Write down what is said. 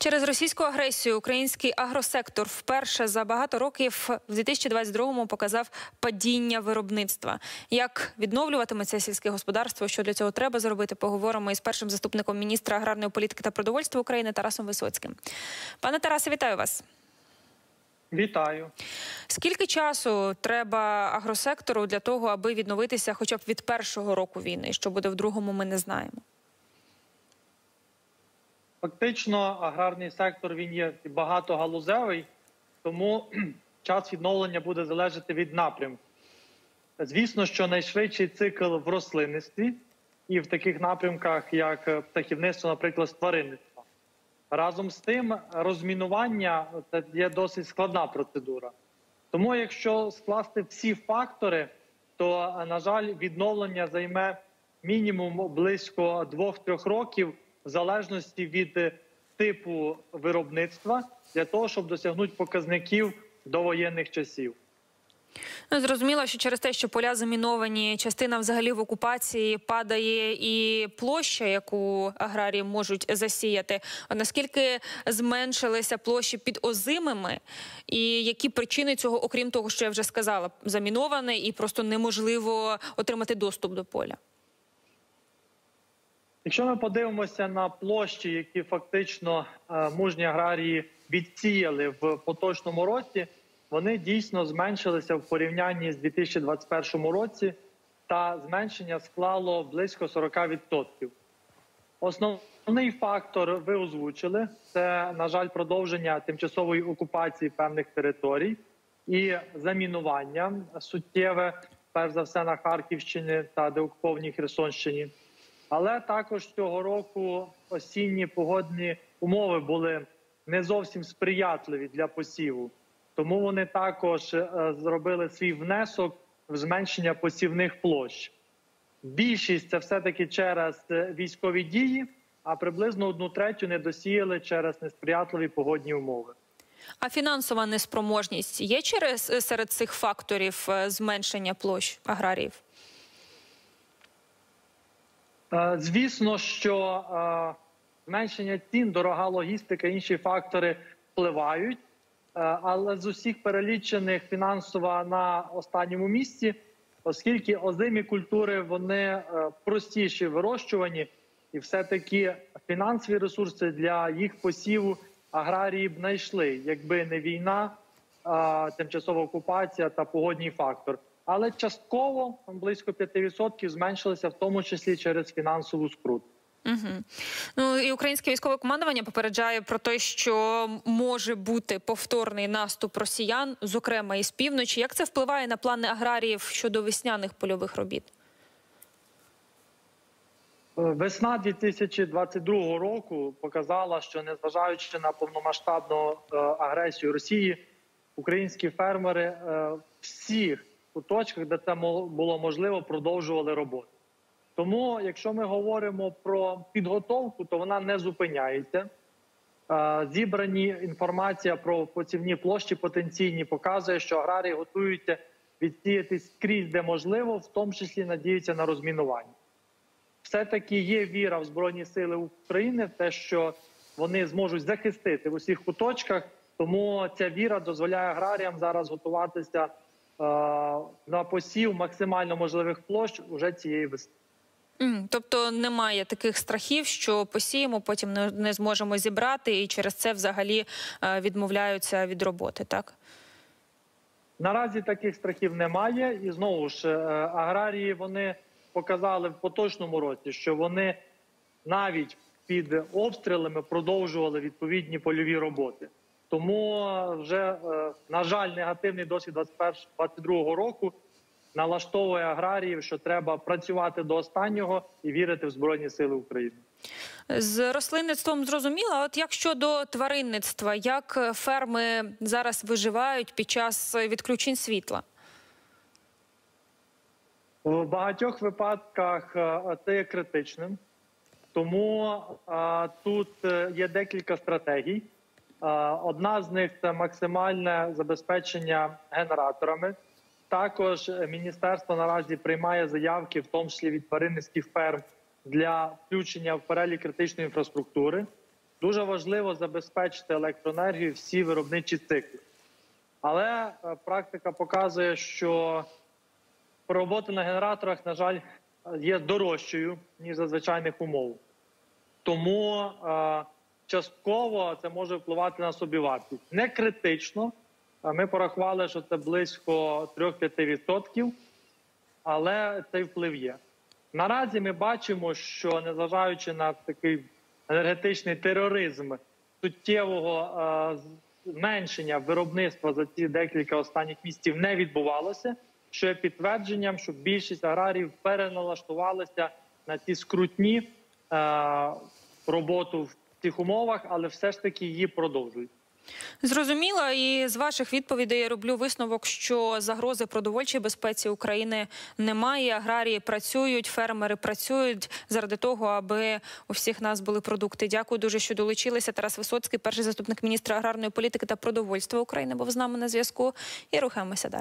Через російську агресію український агросектор вперше за багато років в 2022-му показав падіння виробництва. Як відновлюватиметься сільське господарство, що для цього треба зробити, поговоримо із першим заступником міністра аграрної політики та продовольства України Тарасом Висоцьким. Пане Тарасе, вітаю вас. Вітаю. Скільки часу треба агросектору для того, аби відновитися хоча б від першого року війни? Що буде в другому, ми не знаємо. Фактично, аграрний сектор, він є багатогалузевий, тому час відновлення буде залежати від напрямку. Звісно, що найшвидший цикл в рослинництві і в таких напрямках, як птахівництво, наприклад, з тваринництва. Разом з тим, розмінування – це є досить складна процедура. Тому, якщо скласти всі фактори, то, на жаль, відновлення займе мінімум близько 2-3 років, в залежності від типу виробництва, для того, щоб досягнути показників довоєнних часів. Зрозуміло, що через те, що поля заміновані, частина взагалі в окупації, падає і площа, яку аграрії можуть засіяти. Наскільки зменшилися площі під озимими? І які причини цього, окрім того, що я вже сказала, заміноване і просто неможливо отримати доступ до поля? Якщо ми подивимося на площі, які фактично мужні аграрії відсіяли в поточному році, вони дійсно зменшилися в порівнянні з 2021 році, та зменшення склало близько 40%. Основний фактор ви озвучили – це, на жаль, продовження тимчасової окупації певних територій і замінування суттєве, перш за все, на Харківщині та деокупованій Херсонщині. Але також цього року осінні погодні умови були не зовсім сприятливі для посіву. Тому вони також зробили свій внесок в зменшення посівних площ. Більшість – це все-таки через військові дії, а приблизно 1/3 не досіяли через несприятливі погодні умови. А фінансова неспроможність є серед цих факторів зменшення площ аграріїв? Звісно, що зменшення цін, дорога логістика, інші фактори впливають. Але з усіх перелічених фінансова на останньому місці, оскільки озимі культури, вони простіші в вирощуванні, і все-таки фінансові ресурси для їх посіву аграрії б знайшли, якби не війна, тимчасова окупація та погодній фактор. Але частково, близько 5%, зменшилися, в тому числі через фінансову скруту. Угу. Ну і українське військове командування попереджає про те, що може бути повторний наступ росіян, зокрема із півночі. Як це впливає на плани аграріїв щодо весняних польових робіт? Весна 2022 року показала, що незважаючи на повномасштабну агресію Росії, українські фермери в всіх куточках, де це було можливо, продовжували роботу. Тому, якщо ми говоримо про підготовку, то вона не зупиняється. Зібрані інформація про посівні площі потенційні показує, що аграрії готуються відсіятись скрізь, де можливо, в тому числі надіються на розмінування. Все-таки є віра в Збройні Сили України, в те, що вони зможуть захистити в усіх куточках, тому ця віра дозволяє аграріям зараз готуватися на посів максимально можливих площ уже цієї весни. Тобто немає таких страхів, що посіємо, потім не зможемо зібрати і через це взагалі відмовляються від роботи, так? Наразі таких страхів немає. І знову ж, аграрії, вони показали в поточному році, що вони навіть під обстрілами продовжували відповідні польові роботи. Тому вже, на жаль, негативний досвід 2022 року налаштовує аграріїв, що треба працювати до останнього і вірити в Збройні Сили України. З рослинництвом зрозуміло. А от як щодо тваринництва, як ферми зараз виживають під час відключень світла? В багатьох випадках це є критичним. Тому тут є декілька стратегій. Одна з них – це максимальне забезпечення генераторами. Також міністерство наразі приймає заявки, в тому числі від тваринницьких ферм, для включення в перелік критичної інфраструктури. Дуже важливо забезпечити електроенергію всі виробничі цикли. Але практика показує, що робота на генераторах, на жаль, є дорожчою, ніж за звичайних умов. Тому частково це може впливати на собівартість. Не критично. Ми порахували, що це близько 3-5%, але цей вплив є. Наразі ми бачимо, що незважаючи на такий енергетичний тероризм суттєвого зменшення виробництва за ці декілька останніх місяців не відбувалося, що є підтвердженням, що більшість аграріїв переналаштувалися на ці скрутні роботу в цих умовах, але все ж таки її продовжують. Зрозуміло, і з ваших відповідей я роблю висновок, що загрози продовольчій безпеці України немає. Аграрії працюють, фермери працюють заради того, аби у всіх нас були продукти. Дякую дуже, що долучилися. Тарас Висоцький, перший заступник міністра аграрної політики та продовольства України, був з нами на зв'язку. І рухаємося далі.